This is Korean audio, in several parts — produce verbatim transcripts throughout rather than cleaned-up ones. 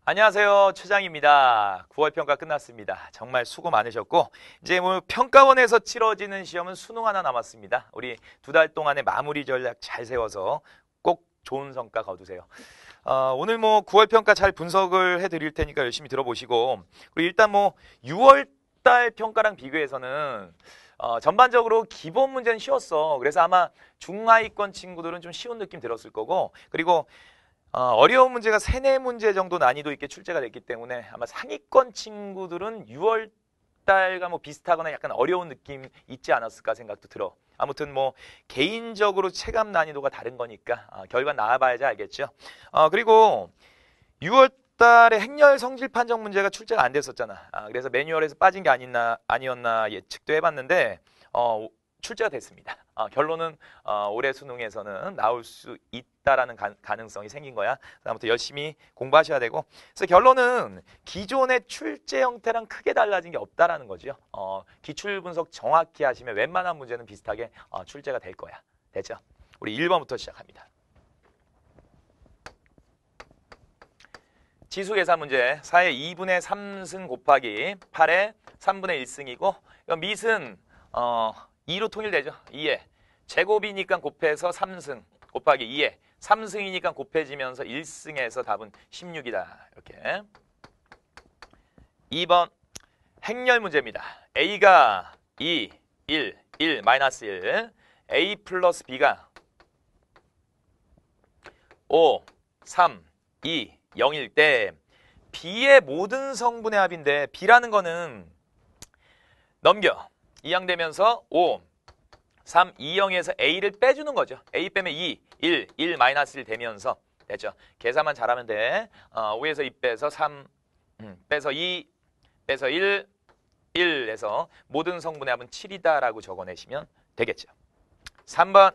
안녕하세요. 최장입니다. 구월 평가 끝났습니다. 정말 수고 많으셨고 이제 뭐 평가원에서 치러지는 시험은 수능 하나 남았습니다. 우리 두 달 동안의 마무리 전략 잘 세워서 꼭 좋은 성과 거두세요. 어, 오늘 뭐 구월 평가 잘 분석을 해드릴 테니까 열심히 들어보시고 그리고 일단 뭐 유월 달 평가랑 비교해서는 어, 전반적으로 기본 문제는 쉬웠어. 그래서 아마 중하위권 친구들은 좀 쉬운 느낌 들었을 거고 그리고 어, 어려운 문제가 세네 문제 정도 난이도 있게 출제가 됐기 때문에 아마 상위권 친구들은 유월 달과 뭐 비슷하거나 약간 어려운 느낌 있지 않았을까 생각도 들어. 아무튼 뭐 개인적으로 체감 난이도가 다른 거니까 어, 결과 나와봐야지 알겠죠. 어, 그리고 유월 달에 행렬 성질 판정 문제가 출제가 안 됐었잖아. 아, 그래서 매뉴얼에서 빠진 게 아니나, 아니었나 예측도 해봤는데 어, 출제가 됐습니다. 어, 결론은 어, 올해 수능에서는 나올 수 있다라는 가, 가능성이 생긴 거야. 아무튼 열심히 공부하셔야 되고 그래서 결론은 기존의 출제 형태랑 크게 달라진 게 없다라는 거죠. 어, 기출 분석 정확히 하시면 웬만한 문제는 비슷하게 어, 출제가 될 거야. 됐죠? 우리 일 번부터 시작합니다. 지수 계산 문제. 사의 이분의 삼승 곱하기 팔의 삼분의 일승이고 밑은 어, 이로 통일되죠. 이에 제곱이니까 곱해서 삼승 곱하기 이에 삼승이니까 곱해지면서 일승에서 답은 십육이다. 이렇게. 이 번 행렬 문제입니다. A가 이, 일, 일, 마이너스 일 A 플러스 B가 오, 삼, 이, 영일 때 B의 모든 성분의 합인데 B라는 거는 넘겨. 이항되면서 오, 삼, 이, 영에서 A를 빼주는 거죠. A 빼면 이, 일, 일, 마이너스 일 되면서 됐죠. 계산만 잘하면 돼. 어, 오에서 이 빼서 삼, 음, 빼서 이, 빼서 일, 일 해서 모든 성분의 합은 칠이다라고 적어내시면 되겠죠. 삼 번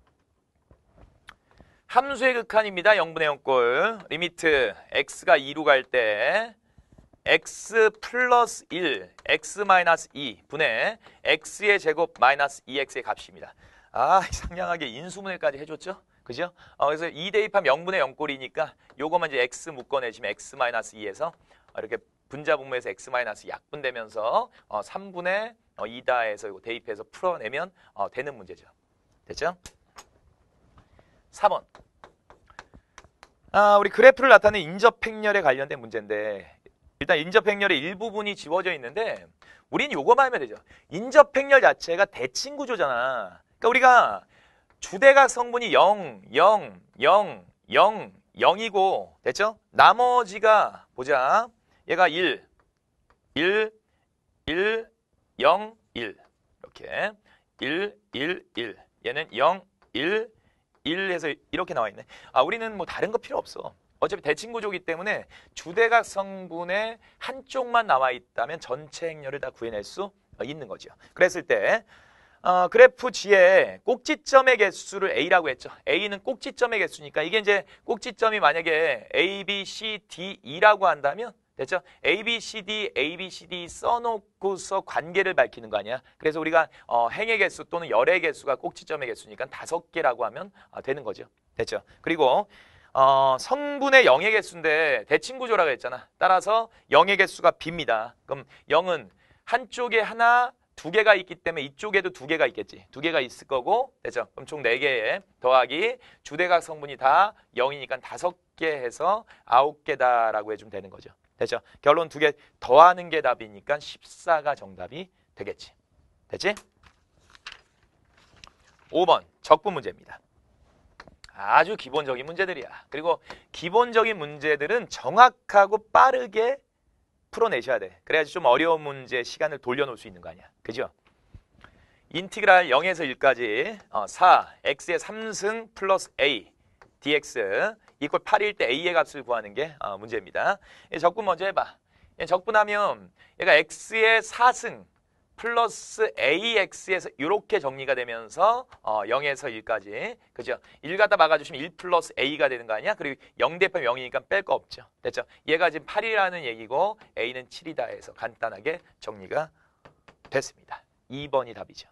함수의 극한입니다. 영분의 영꼴. 리미트 x가 이로 갈 때 x 플러스 일, x 마이너스 이 분의 x의 제곱 마이너스 이 엑스의 값입니다. 아, 상냥하게 인수분해까지 해줬죠? 그죠? 어, 그래서 이 대입하면 영분의 영꼴이니까 요거만 이제 x 묶어내시면 x 마이너스 이에서 이렇게 분자분모에서 x 마이너스 약분되면서 어, 삼분의 이다 해서 이거 대입해서 풀어내면 어, 되는 문제죠. 됐죠? 사 번. 아, 우리 그래프를 나타내는 인접행렬에 관련된 문제인데 일단 인접행렬의 일부분이 지워져 있는데 우린 요거만 하면 되죠. 인접행렬 자체가 대칭구조잖아. 그러니까 우리가 주대각 성분이 영, 영, 영, 영, 영이고 됐죠? 나머지가 보자. 얘가 일, 일, 일, 영, 일 이렇게 일, 일, 일 얘는 영, 일, 일 해서 이렇게 나와 있네. 아, 우리는 뭐 다른 거 필요 없어. 어차피 대칭구조이기 때문에 주대각 성분의 한쪽만 나와 있다면 전체 행렬을 다 구해낼 수 있는 거죠. 그랬을 때 어, 그래프 G의 꼭지점의 개수를 A라고 했죠. A는 꼭지점의 개수니까 이게 이제 꼭지점이 만약에 A, B, C, D, E라고 한다면 됐죠? A, B, C, D, A, B, C, D 써놓고서 관계를 밝히는 거 아니야? 그래서 우리가 어, 행의 개수 또는 열의 개수가 꼭지점의 개수니까 다섯 개라고 하면 어, 되는 거죠. 됐죠? 그리고 어, 성분의 영의 개수인데 대칭구조라고 했잖아. 따라서 영의 개수가 B입니다. 그럼 영은 한쪽에 하나, 두 개가 있기 때문에 이쪽에도 두 개가 있겠지. 두 개가 있을 거고, 됐죠? 그럼 총 네 개에 더하기 주대각 성분이 다 영이니까 다섯 개 해서 아홉 개다라고 해주면 되는 거죠. 됐죠? 결론 두 개 더하는 게 답이니까 십사가 정답이 되겠지. 됐지? 오 번 적분 문제입니다. 아주 기본적인 문제들이야. 그리고 기본적인 문제들은 정확하고 빠르게 풀어내셔야 돼. 그래야지 좀 어려운 문제 시간을 돌려놓을 수 있는 거 아니야. 그죠? 인티그랄 영에서 일까지 어, 사, x의 삼승 플러스 a, dx 이퀄 팔일 때 a의 값을 구하는 게 어, 문제입니다. 적분 먼저 해봐. 적분하면 얘가 x의 사승 플러스 ax에서 이렇게 정리가 되면서 어, 영에서 일까지 그죠? 일 갖다 막아주시면 일 플러스 a가 되는 거 아니야? 그리고 영 대입하면 영이니까 뺄 거 없죠. 됐죠? 얘가 지금 팔이라는 얘기고 a는 칠이다 해서 간단하게 정리가 됐습니다. 이 번이 답이죠.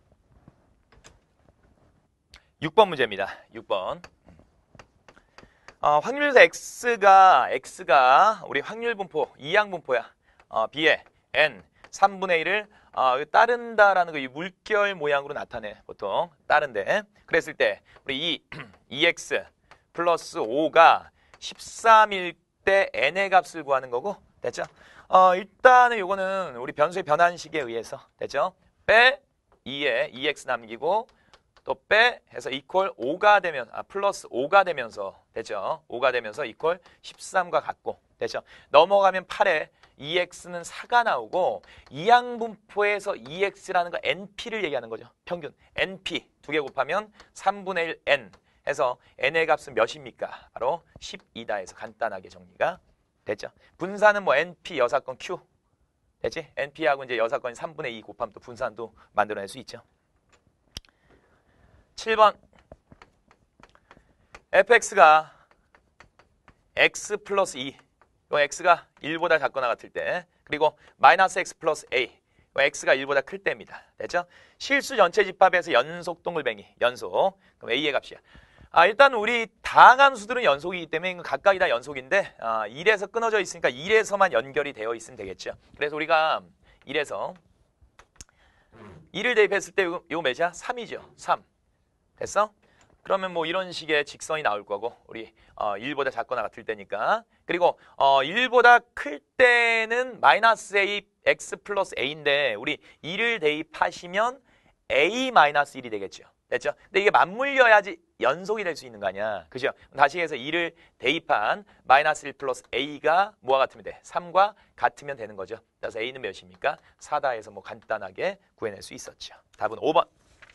육 번 문제입니다. 육 번. 어, 확률에서 x가 x가 우리 확률 분포 이항 분포야. 어, b의 n 삼분의 일을 어, 따른다라는 거 이 물결 모양으로 나타내 보통 따른데 그랬을 때 우리 이 이 엑스 플러스 오가 십삼일 때 n의 값을 구하는 거고 됐죠? 어, 일단은 요거는 우리 변수의 변환식에 의해서 됐죠? 빼 이에 이 엑스 남기고 또 빼 해서 이퀄 오가 되면 아 플러스 오가 되면서 됐죠? 오가 되면서 이퀄 십삼과 같고 됐죠? 넘어가면 팔에 이 엑스는 사가 나오고 이항분포에서 이 엑스라는 거 엔피를 얘기하는 거죠. 평균 엔피 두 개 곱하면 삼분의 일 엔 해서 n의 값은 몇입니까? 바로 십이다 해서 간단하게 정리가 됐죠. 분산은 뭐 엔피 여사건 Q 됐지? 엔피하고 이제 여사건이 삼분의 이 곱하면 또 분산도 만들어낼 수 있죠. 칠 번 에프엑스가 x 플러스 이 이 x가 일보다 작거나 같을 때 그리고 마이너스 x 플러스 a 이 x가 일보다 클 때입니다. 됐죠? 실수 전체 집합에서 연속 동글뱅이 연속 그럼 a의 값이야. 아, 일단 우리 다항함수들은 연속이기 때문에 각각이 다 연속인데 아, 일에서 끊어져 있으니까 일에서만 연결이 되어 있으면 되겠죠. 그래서 우리가 일에서 일을 대입했을 때 이거, 이거 몇이야? 삼이죠. 삼. 됐어? 그러면 뭐 이런 식의 직선이 나올 거고 우리 어, 일보다 작거나 같을 때니까 그리고 어, 일보다 클 때는 마이너스 a x 플러스 a인데 우리 일을 대입하시면 a 마이너스 일이 되겠죠. 됐죠? 근데 이게 맞물려야지 연속이 될 수 있는 거 아니야. 그죠? 다시 해서 일을 대입한 마이너스 일 플러스 a가 뭐와 같으면 돼? 삼과 같으면 되는 거죠. 그래서 a는 몇입니까? 사다 해서 뭐 간단하게 구해낼 수 있었죠. 답은 오 번.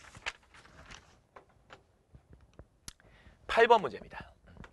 팔 번 문제입니다.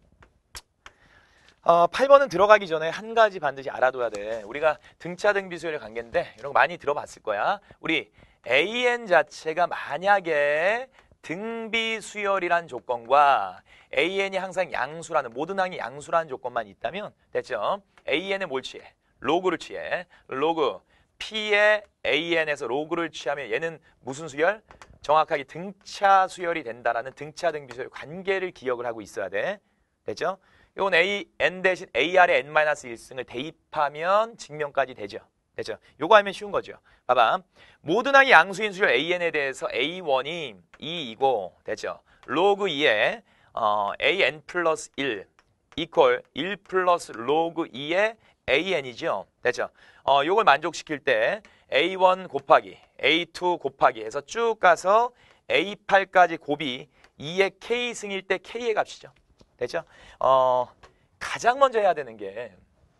어, 팔 번은 들어가기 전에 한 가지 반드시 알아둬야 돼. 우리가 등차 등비수열의 관계인데 이런 거 많이 들어봤을 거야. 우리 에이엔 자체가 만약에 등비수열이란 조건과 에이엔이 항상 양수라는 모든 항이 양수라는 조건만 있다면 됐죠? 에이엔에 뭘 취해? 로그를 취해. 로그 P의 에이엔에서 로그를 취하면 얘는 무슨 수열? 정확하게 등차 수열이 된다라는 등차 등비수열 관계를 기억을 하고 있어야 돼. 됐죠? 이건 A, N 대신 에이알의 엔 마이너스 일 승을 대입하면 증명까지 되죠. 됐죠? 요거 알면 쉬운 거죠. 봐봐. 모든 항이 양수인 수열 에이엔에 대해서 에이원이 이이고 됐죠? 로그 이에 어, 에이엔 플러스 일 이퀄 일 플러스 로그 이의 에이엔이죠. 됐죠? 어, 요걸 만족시킬 때 에이원 곱하기 에이투 곱하기 해서 쭉 가서 에이팔까지 곱이 이의 K승일 때 K의 값이죠. 됐죠? 어, 가장 먼저 해야 되는 게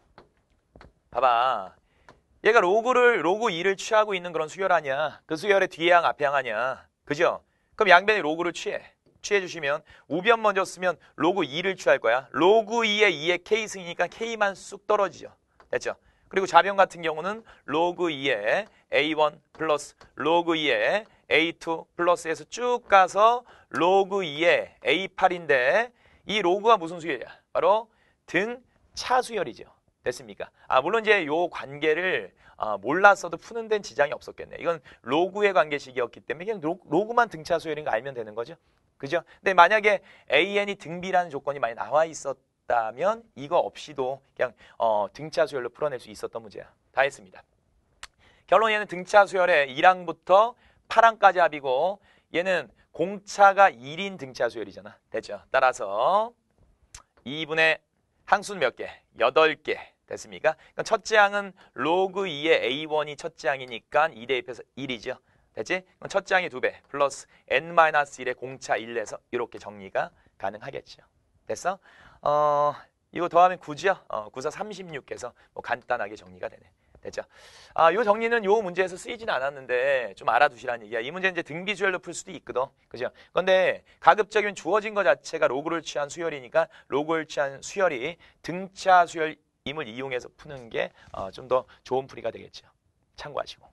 봐봐. 얘가 로그를 로그 이를 취하고 있는 그런 수열 아니야. 그 수열의 뒤에 항 앞에 항 아니야. 그죠? 그럼 양변에 로그를 취해. 취해 주시면 우변 먼저 쓰면 로그 이를 취할 거야. 로그 이의 이의 K승이니까 K만 쑥 떨어지죠. 됐죠? 그리고 좌변 같은 경우는 로그 이의 에이원 플러스 로그 이의 에이투 플러스에서 쭉 가서 로그 이의 에이팔인데 이 로그가 무슨 수열이야? 바로 등차 수열이죠. 됐습니까? 아, 물론 이제 요 관계를 아, 몰랐어도 푸는 데는 지장이 없었겠네. 이건 로그의 관계식이었기 때문에 그냥 로, 로그만 등차 수열인 거 알면 되는 거죠. 그죠? 근데 만약에 에이엔이 등비라는 조건이 많이 나와 있었다면 이거 없이도 그냥 어, 등차 수열로 풀어낼 수 있었던 문제야. 다 했습니다. 결론 얘는 등차 수열의 일 항부터 팔 항까지 합이고 얘는 공차가 일인 등차 수열이잖아. 됐죠? 따라서 이분의 항수는 몇 개? 여덟 개. 됐습니까? 그럼 첫째 항은 로그 이의 에이원이 첫째 항이니까 이 대입해서 일이죠. 됐지? 그럼 첫째 항이 두 배 플러스 엔 마이너스 일의 공차 일에서 이렇게 정리가 가능하겠죠. 됐어? 어, 이거 더하면 구죠? 어, 구사 삼십육 해서 뭐 간단하게 정리가 되네. 됐죠? 아, 요 정리는 요 문제에서 쓰이지는 않았는데 좀 알아두시라는 얘기야. 이 문제는 이제 등비수열로 풀 수도 있거든. 그죠? 그런데 가급적이면 주어진 것 자체가 로그를 취한 수열이니까 로그를 취한 수열이 등차 수열임을 이용해서 푸는 게 좀 더 좋은 풀이가 되겠죠. 참고하시고.